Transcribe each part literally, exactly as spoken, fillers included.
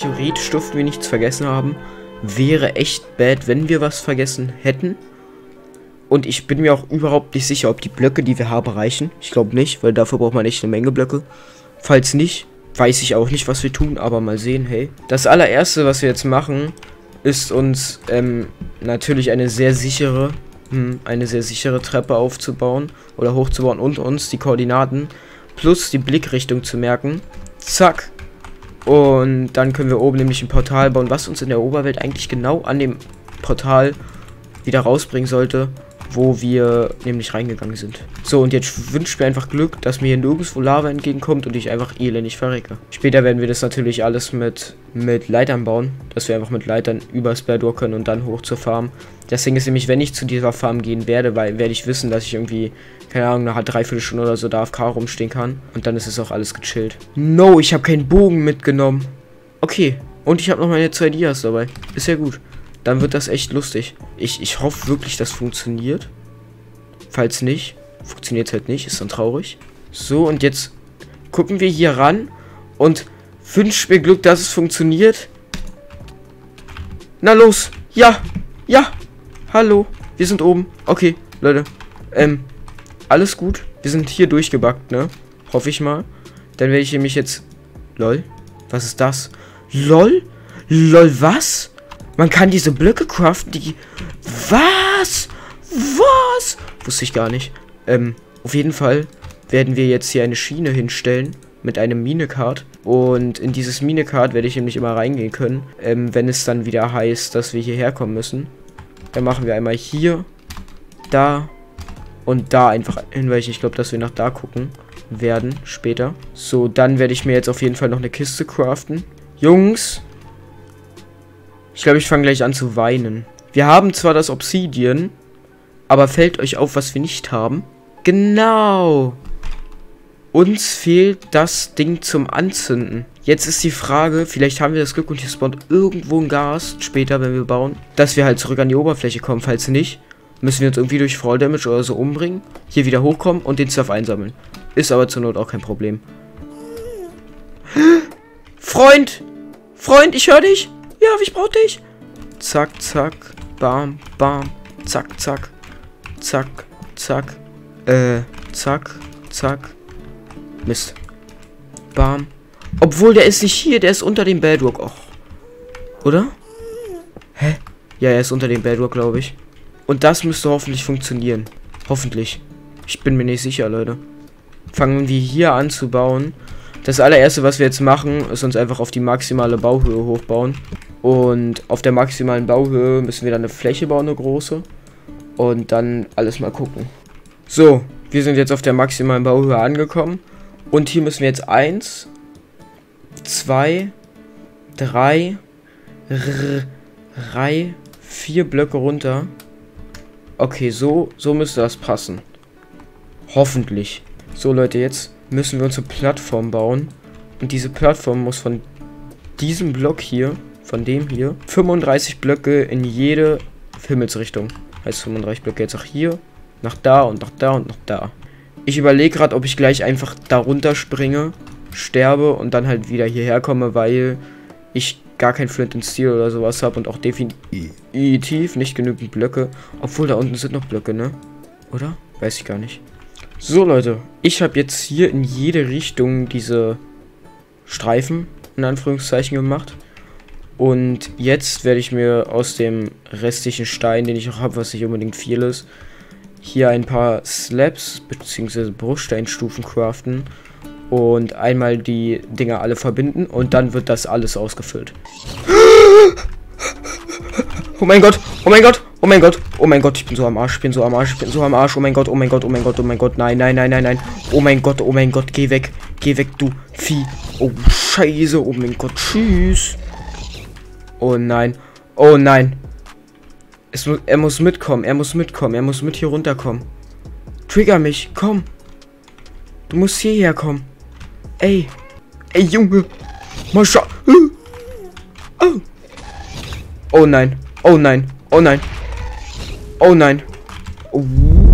Theoretisch dürften wir nichts vergessen haben. Wäre echt bad, wenn wir was vergessen hätten. Und ich bin mir auch überhaupt nicht sicher, ob die Blöcke, die wir haben, reichen. Ich glaube nicht, weil dafür braucht man echt eine Menge Blöcke. Falls nicht, weiß ich auch nicht, was wir tun, aber mal sehen, hey. Das allererste, was wir jetzt machen, ist uns ähm, natürlich eine sehr sichere, hm, eine sehr sichere Treppe aufzubauen oder hochzubauen und uns die Koordinaten plus die Blickrichtung zu merken. Zack. Und dann können wir oben nämlich ein Portal bauen, was uns in der Oberwelt eigentlich genau an dem Portal wieder rausbringen sollte, wo wir nämlich reingegangen sind. So, und jetzt wünsche ich mir einfach Glück, dass mir hier nirgendwo Lava entgegenkommt und ich einfach elendig verrecke. Später werden wir das natürlich alles mit, mit Leitern bauen, dass wir einfach mit Leitern übers Berg durch können und dann hoch zur Farm. Das Ding ist nämlich, wenn ich zu dieser Farm gehen werde, weil werde ich wissen, dass ich irgendwie, keine Ahnung, nach einer Dreiviertelstunde oder so da A F K rumstehen kann. Und dann ist es auch alles gechillt. No, ich habe keinen Bogen mitgenommen. Okay, und ich habe noch meine zwei Dias dabei. Ist ja gut. Dann wird das echt lustig. Ich, ich hoffe wirklich, das funktioniert. Falls nicht, funktioniert es halt nicht. Ist dann traurig. So, und jetzt gucken wir hier ran und wünschen mir Glück, dass es funktioniert. Na los. Ja. Ja. Hallo. Wir sind oben. Okay, Leute. Ähm, alles gut. Wir sind hier durchgebackt, ne? Hoffe ich mal. Dann werde ich nämlich jetzt... Lol. Was ist das? Lol? Lol, was? Man kann diese Blöcke craften, die... Was? Was? Wusste ich gar nicht. Ähm, auf jeden Fall werden wir jetzt hier eine Schiene hinstellen mit einem Minecart. Und in dieses Minecart werde ich nämlich immer reingehen können, ähm, wenn es dann wieder heißt, dass wir hierher kommen müssen. Dann machen wir einmal hier, da und da einfach hin, weil ich, ich glaube, dass wir nach da gucken werden später. So, dann werde ich mir jetzt auf jeden Fall noch eine Kiste craften. Jungs... Ich glaube, ich fange gleich an zu weinen. Wir haben zwar das Obsidian, aber fällt euch auf, was wir nicht haben? Genau. Uns fehlt das Ding zum Anzünden. Jetzt ist die Frage, vielleicht haben wir das Glück und hier spawnt irgendwo ein Gas später, wenn wir bauen, dass wir halt zurück an die Oberfläche kommen. Falls nicht, müssen wir uns irgendwie durch Fall Damage oder so umbringen, hier wieder hochkommen und den Stuff einsammeln. Ist aber zur Not auch kein Problem. Freund! Freund, ich höre dich! Ja, ich brauche dich. Zack, zack. Bam, bam. Zack, zack. Zack, zack. Äh, zack, zack. Mist. Bam. Obwohl, der ist nicht hier. Der ist unter dem Bedrock. Och. Oder? Hä? Ja, er ist unter dem Bedrock, glaube ich. Und das müsste hoffentlich funktionieren. Hoffentlich. Ich bin mir nicht sicher, Leute. Fangen wir hier an zu bauen. Das allererste, was wir jetzt machen, ist uns einfach auf die maximale Bauhöhe hochbauen. Und auf der maximalen Bauhöhe müssen wir dann eine Fläche bauen, eine große. Und dann alles mal gucken. So, wir sind jetzt auf der maximalen Bauhöhe angekommen. Und hier müssen wir jetzt eins, zwei, drei, drei, vier Blöcke runter. Okay, so, so müsste das passen. Hoffentlich. So, Leute, jetzt müssen wir uns eine Plattform bauen. Und diese Plattform muss von diesem Block hier, von dem hier, fünfunddreißig Blöcke in jede Himmelsrichtung. Heißt fünfunddreißig Blöcke jetzt auch hier, nach da und nach da und nach da. Ich überlege gerade, ob ich gleich einfach darunter springe, sterbe und dann halt wieder hierher komme, weil ich gar kein Flint and Steel oder sowas habe und auch definitiv nicht genügend Blöcke. Obwohl, da unten sind noch Blöcke, ne? Oder? Weiß ich gar nicht. So, Leute, ich habe jetzt hier in jede Richtung diese Streifen, in Anführungszeichen, gemacht. Und jetzt werde ich mir aus dem restlichen Stein, den ich auch habe, was nicht unbedingt viel ist, hier ein paar Slabs bzw. Bruchsteinstufen craften und einmal die Dinger alle verbinden und dann wird das alles ausgefüllt. Oh mein Gott, oh mein Gott, oh mein Gott, oh mein Gott, ich bin so am Arsch, ich bin so am Arsch, ich bin so am Arsch, oh mein Gott, oh mein Gott, oh mein Gott, oh mein Gott, nein, nein, nein, nein, nein, oh mein Gott, oh mein Gott, geh weg, geh weg, du Vieh, oh Scheiße, oh mein Gott, tschüss. Oh nein, oh nein. Es mu er muss mitkommen, er muss mitkommen, er muss mit hier runterkommen. Trigger mich, komm. Du musst hierher kommen. Ey, ey Junge. Mal schau. Oh. Oh nein, oh nein, oh nein. Oh nein. Oh.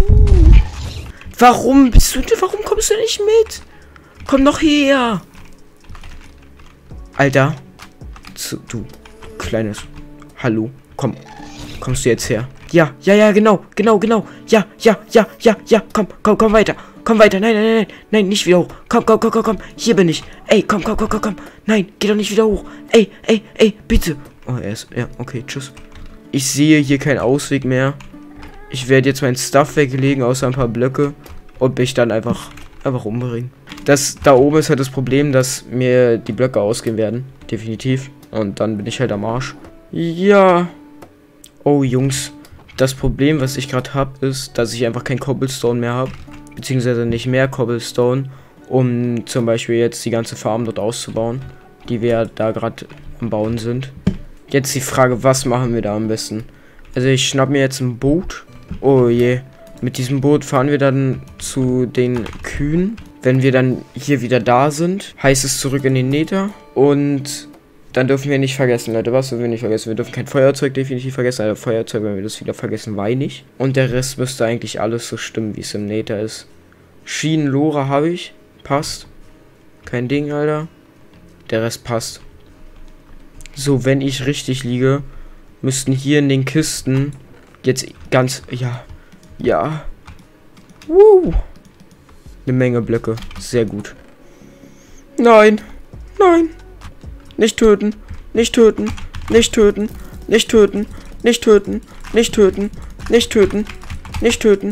Warum bist du, warum kommst du nicht mit? Komm doch her. Alter. zu, du kleines. Hallo, komm. Kommst du jetzt her? Ja, ja, ja, genau, genau, genau. Ja, ja, ja, ja, ja, komm, komm, komm weiter. Komm weiter, nein, nein, nein, nein, nein, nicht wieder hoch. Komm, komm, komm, komm, komm, hier bin ich. Ey, komm, komm, komm, komm, komm. Nein, geh doch nicht wieder hoch. Ey, ey, ey, bitte. Oh, er ist, ja, okay, tschüss. Ich sehe hier keinen Ausweg mehr. Ich werde jetzt mein Stuff weglegen, außer ein paar Blöcke. Und mich dann einfach, einfach umbringen. Das, da oben ist halt das Problem, dass mir die Blöcke ausgehen werden. Definitiv. Und dann bin ich halt am Arsch. Ja. Oh, Jungs. Das Problem, was ich gerade habe, ist, dass ich einfach kein Cobblestone mehr habe. Beziehungsweise nicht mehr Cobblestone, um zum Beispiel jetzt die ganze Farm dort auszubauen, die wir da gerade am Bauen sind. Jetzt die Frage, was machen wir da am besten? Also ich schnapp mir jetzt ein Boot. Oh je. Mit diesem Boot fahren wir dann zu den Kühen. Wenn wir dann hier wieder da sind, heißt es zurück in den Nether. Und dann dürfen wir nicht vergessen, Leute, was dürfen wir nicht vergessen? Wir dürfen kein Feuerzeug definitiv vergessen. Also Feuerzeug, wenn wir das wieder vergessen, wenig. Und der Rest müsste eigentlich alles so stimmen, wie es im Nether ist. Schienenlore habe ich. Passt. Kein Ding, Alter. Der Rest passt. So, wenn ich richtig liege, müssten hier in den Kisten jetzt ganz... Ja. Ja. Woo. Eine Menge Blöcke. Sehr gut. Nein. Nein. Nicht töten. Nicht töten. Nicht töten. Nicht töten. Nicht töten. Nicht töten. Nicht töten. Nicht töten.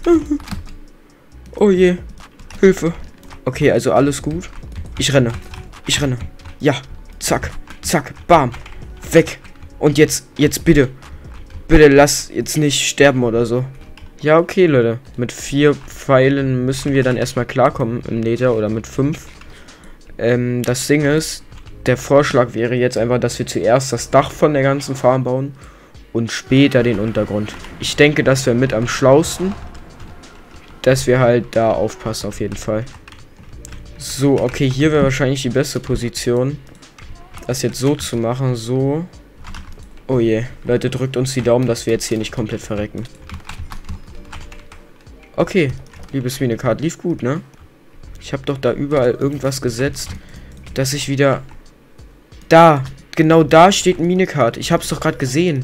Oh je. Hilfe. Okay, also alles gut. Ich renne. Ich renne. Ja. Zack. Zack. Bam. Weg. Und jetzt, jetzt bitte. Bitte lass jetzt nicht sterben oder so. Ja, okay, Leute. Mit vier Pfeilen müssen wir dann erstmal klarkommen im Nether oder mit fünf. Ähm, das Ding ist, der Vorschlag wäre jetzt einfach, dass wir zuerst das Dach von der ganzen Farm bauen und später den Untergrund. Ich denke, das wäre mit am schlausten, dass wir halt da aufpassen auf jeden Fall. So, okay, hier wäre wahrscheinlich die beste Position, das jetzt so zu machen, so. Oh je, Leute, drückt uns die Daumen, dass wir jetzt hier nicht komplett verrecken. Okay, liebes Minecart, lief gut, ne? Ich habe doch da überall irgendwas gesetzt, dass ich wieder... Da, genau da steht ein Minecart. Ich habe es doch gerade gesehen.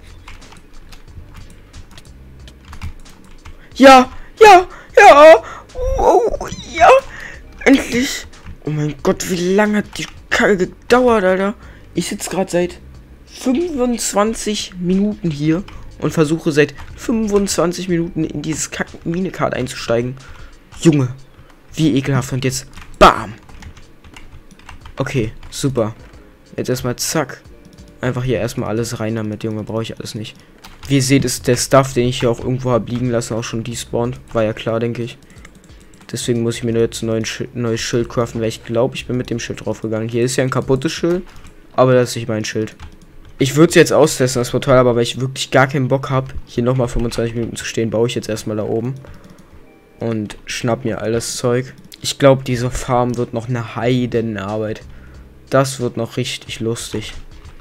Ja, ja, ja, oh, ja, endlich. Oh mein Gott, wie lange hat die Kacke gedauert, Alter? Ich sitze gerade seit fünfundzwanzig Minuten hier und versuche seit fünfundzwanzig Minuten in dieses Kack-Minecart einzusteigen. Junge, wie ekelhaft. Und jetzt BAM! Okay, super. Jetzt erstmal zack. Einfach hier erstmal alles rein damit, Junge. Brauche ich alles nicht. Wie ihr seht, ist der Stuff, den ich hier auch irgendwo habe liegen lassen, auch schon despawned. War ja klar, denke ich. Deswegen muss ich mir nur jetzt ein neues Schild, neues Schild craften, weil ich glaube, ich bin mit dem Schild draufgegangen. Hier ist ja ein kaputtes Schild, aber das ist nicht mein Schild. Ich würde es jetzt austesten, das Portal, aber weil ich wirklich gar keinen Bock habe, hier nochmal fünfundzwanzig Minuten zu stehen, baue ich jetzt erstmal da oben. Und schnapp mir all das Zeug. Ich glaube, diese Farm wird noch eine Heidenarbeit. Das wird noch richtig lustig.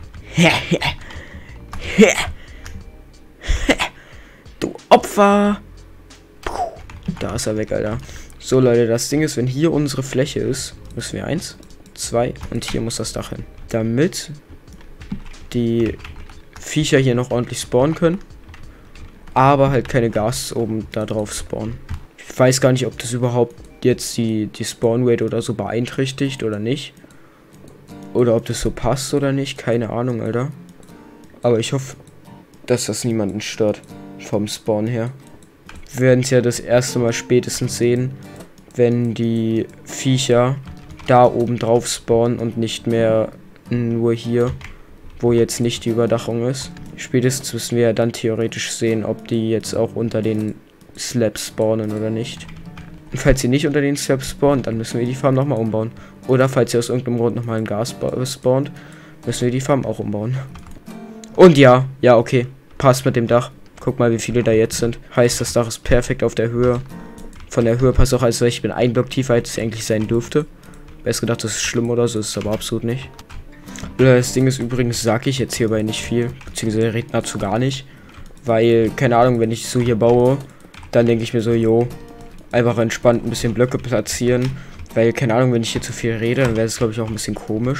Du Opfer! Da ist er weg, Alter. So, Leute, das Ding ist, wenn hier unsere Fläche ist, müssen wir eins, zwei und hier muss das Dach hin. Damit die Viecher hier noch ordentlich spawnen können. Aber halt keine Gas oben da drauf spawnen. Ich weiß gar nicht, ob das überhaupt jetzt die, die Spawn-Rate oder so beeinträchtigt oder nicht. Oder ob das so passt oder nicht. Keine Ahnung, Alter. Aber ich hoffe, dass das niemanden stört. Vom Spawn her. Wir werden es ja das erste Mal spätestens sehen, wenn die Viecher da oben drauf spawnen und nicht mehr nur hier, wo jetzt nicht die Überdachung ist. Spätestens müssen wir ja dann theoretisch sehen, ob die jetzt auch unter den Slabs spawnen oder nicht. Und falls sie nicht unter den Slabs spawnen, dann müssen wir die Farm nochmal umbauen. Oder falls sie aus irgendeinem Grund nochmal ein Gas spawnt, müssen wir die Farm auch umbauen. Und ja, ja, okay. Passt mit dem Dach. Guck mal, wie viele da jetzt sind. Heißt, das Dach ist perfekt auf der Höhe. Von der Höhe passt auch, als ich bin ein Block tiefer, als es eigentlich sein dürfte. Wer ist gedacht, das ist schlimm oder so, ist es aber absolut nicht. Das Ding ist übrigens, sage ich jetzt hierbei nicht viel, beziehungsweise reden dazu gar nicht. Weil, keine Ahnung, wenn ich so hier baue, dann denke ich mir so, jo, einfach entspannt ein bisschen Blöcke platzieren. Weil, keine Ahnung, wenn ich hier zu viel rede, dann wäre es, glaube ich, auch ein bisschen komisch.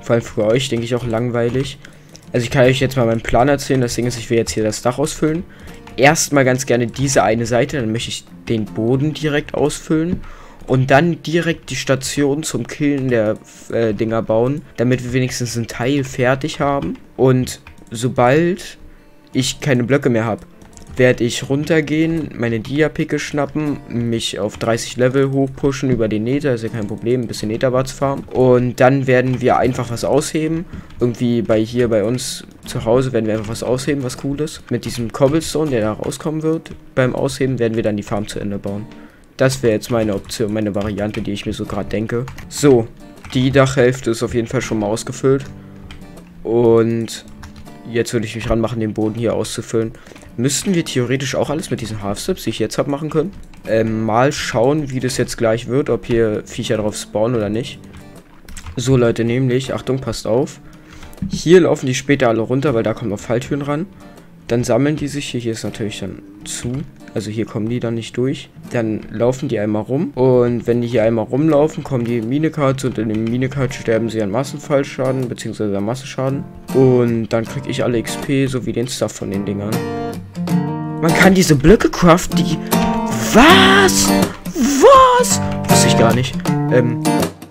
Vor allem für euch, denke ich, auch langweilig. Also ich kann euch jetzt mal meinen Plan erzählen. Das Ding ist, ich will jetzt hier das Dach ausfüllen. Erstmal ganz gerne diese eine Seite, dann möchte ich den Boden direkt ausfüllen. Und dann direkt die Station zum Killen der äh, Dinger bauen, damit wir wenigstens ein Teil fertig haben. Und sobald ich keine Blöcke mehr habe, werde ich runtergehen, meine Dia-Picke schnappen, mich auf dreißig Level hochpushen über den Nether, ist ja kein Problem, ein bisschen Netherwarts farmen. Und dann werden wir einfach was ausheben. Irgendwie bei hier bei uns zu Hause werden wir einfach was ausheben, was cool ist. Mit diesem Cobblestone, der da rauskommen wird, beim Ausheben werden wir dann die Farm zu Ende bauen. Das wäre jetzt meine Option, meine Variante, die ich mir so gerade denke. So, die Dachhälfte ist auf jeden Fall schon mal ausgefüllt. Und jetzt würde ich mich ranmachen, den Boden hier auszufüllen. Müssten wir theoretisch auch alles mit diesen Half-Steps, die ich jetzt habe, machen können. Ähm, mal schauen, wie das jetzt gleich wird, ob hier Viecher drauf spawnen oder nicht. So, Leute, nämlich, Achtung, passt auf. Hier laufen die später alle runter, weil da kommen noch Falltüren ran. Dann sammeln die sich hier. Hier ist natürlich dann zu. Also hier kommen die dann nicht durch. Dann laufen die einmal rum. Und wenn die hier einmal rumlaufen, kommen die Minecards. Und in dem Minecart sterben sie an Massenfallschaden, beziehungsweise an Massenschaden. Und dann kriege ich alle X P sowie den Stuff von den Dingern. Man kann diese Blöcke craften, die... Was? Was? Wusste ich gar nicht. Ähm...